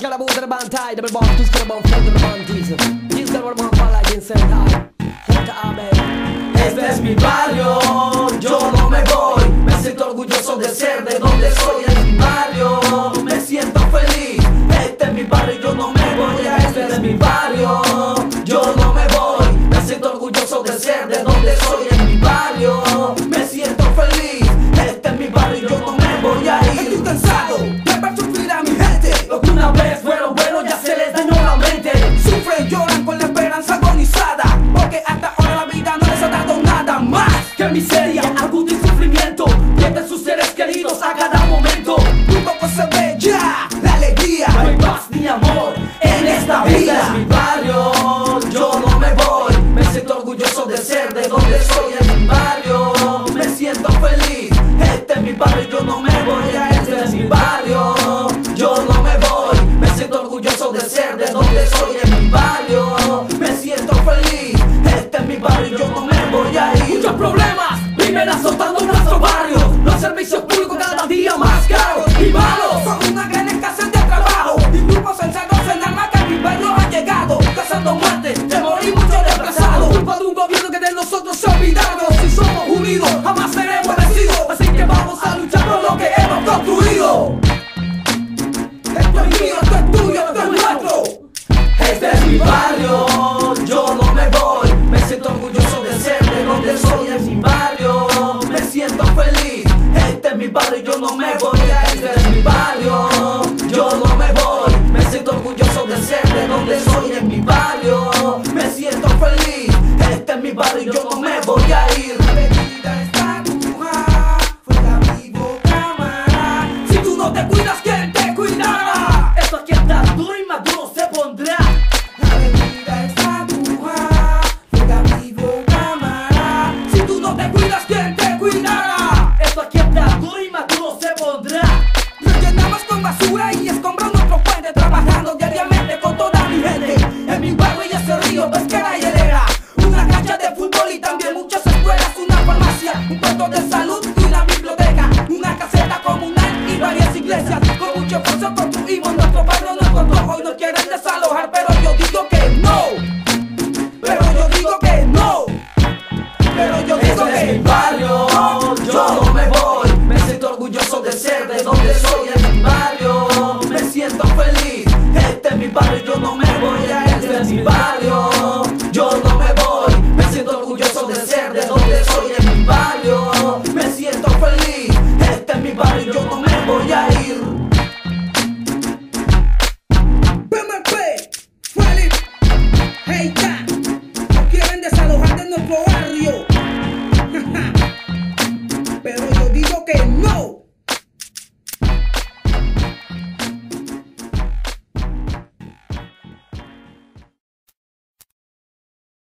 Este es mi barrio, yo no me voy. Me siento orgulloso de ser de donde soy. Es mi barrio, me siento feliz. Este es mi barrio, yo no me voy. Este es mi barrio, yo no me voy. Me siento orgulloso de ser de donde soy. Es mi barrio, me siento feliz. Este es mi barrio, yo no me voy a ir. Estoy cansado de ver sufrir a mi gente. Los que una vez fueron buenos ya se les dañó la mente. Sufren, lloran con la esperanza agonizada, porque hasta ahora la vida no les ha dado nada más que miseria, angustia y sufrimiento. Pierden sus seres queridos a cada momento. Muy poco se ve ya la alegría. No hay paz ni amor en esta vida. Este es mi barrio, yo no me voy. Me siento orgulloso de ser de donde soy. Es mi barrio, me siento feliz. Este es mi barrio, yo no me voy. Este es mi barrio, yo no me voy. Me siento orgulloso de ser de donde soy. Es mi barrio, me siento feliz. Este es mi barrio, yo no me voy a ir. Muchos problemas viven azotando nuestro barrio. Los servicios públicos cada día más caros y malos. Son una gran escasez de trabajo y grupos encerrados en armas que a mi barrio han llegado, causando muerte, temor y mucho desplazado. Culpa de un gobierno que de nosotros se ha olvidado. Si somos unidos jamás seremos vencidos. Así que vamos a luchar por lo que hemos construido. Esto es mío, esto es tuyo, esto es nuestro. Este es mi barrio, yo no me voy. Me siento orgulloso de ser de donde soy. Es mi barrio, me siento feliz. Este es mi barrio, yo no me voy.